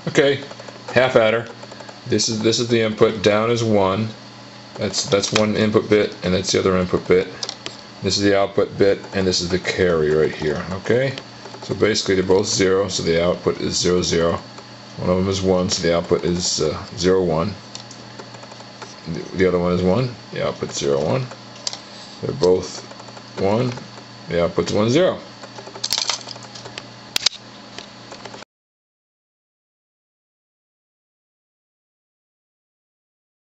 Okay, half adder. This is the input. Down is 1. That's one input bit, and that's the other input bit. This is the output bit, and this is the carry right here. Okay, so basically they're both 0, so the output is 0, 0. One of them is 1, so the output is 0, 1. The other one is 1, the output's 0, 1. They're both 1, the output's 1, 0.